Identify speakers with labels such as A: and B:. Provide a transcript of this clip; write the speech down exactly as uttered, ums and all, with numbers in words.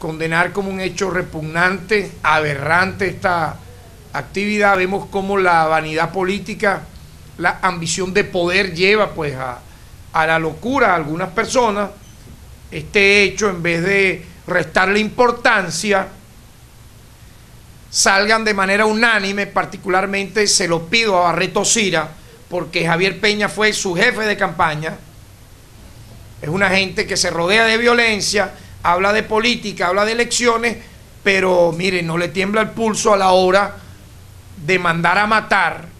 A: condenar como un hecho repugnante, aberrante esta actividad. Vemos cómo la vanidad política, la ambición de poder lleva pues a, a la locura a algunas personas. Este hecho, en vez de restarle importancia, salgan de manera unánime. Particularmente se lo pido a Barreto Sira, porque Javier Peña fue su jefe de campaña. Es una gente que se rodea de violencia, habla de política, habla de elecciones, pero miren, no le tiembla el pulso a la hora de mandar a matar